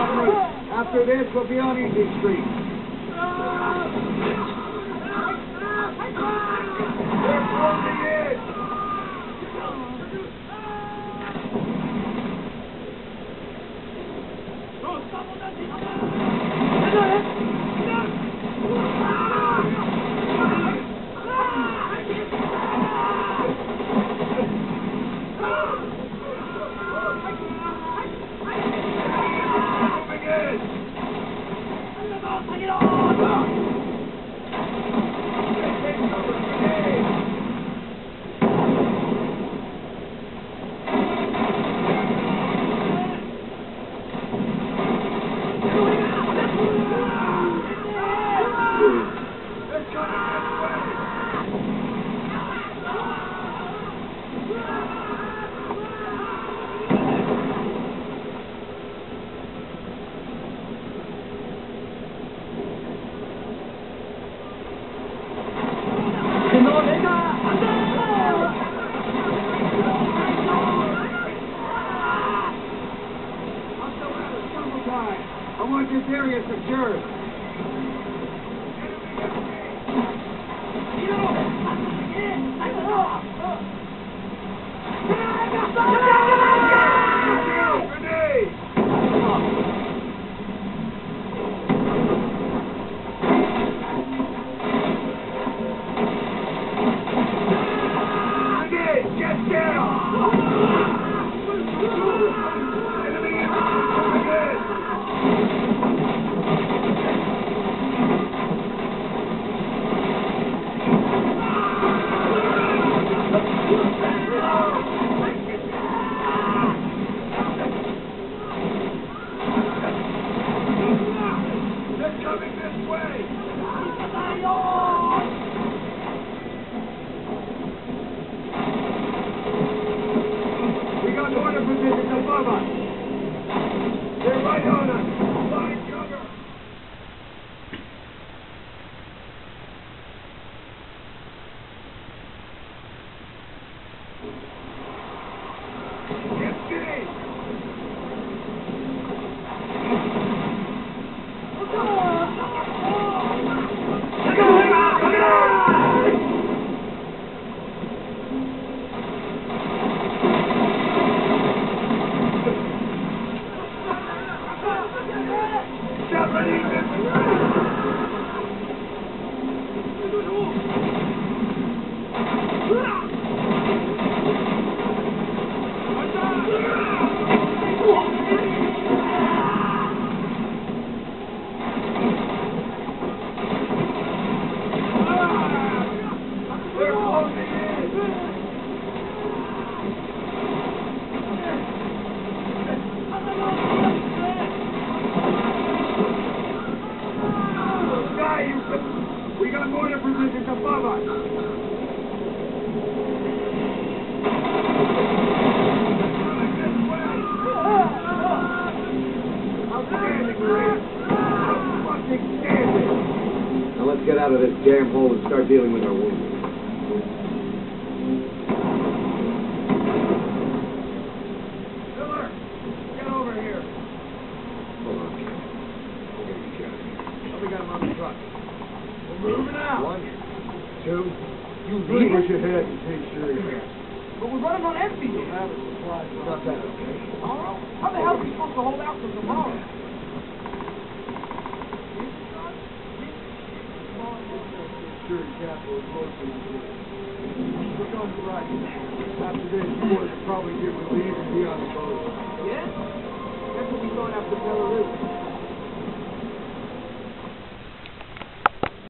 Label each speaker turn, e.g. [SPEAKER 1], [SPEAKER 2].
[SPEAKER 1] After this, we'll be on Easy Street. They're closing in! I want this area secured. We got mortar positions above us. Outstanding, Marine. Outstanding. Now let's get out of this damn hole and start dealing with our wounds. Miller, get over here. Hold on, Ken. We'll get you out of here. Oh, we got him on the truck. We're moving out. 1, 2, you push ahead and take sure you can.
[SPEAKER 2] But we're running on empty.
[SPEAKER 1] We'll have it supplied. Not that, okay?
[SPEAKER 2] Tomorrow? How the hell are we supposed to hold out till tomorrow?
[SPEAKER 1] Security capital is mostly here. Look on the right. After this, you boys will probably get relieved and be on the boat.
[SPEAKER 2] Yeah? That's what we thought after Belarus.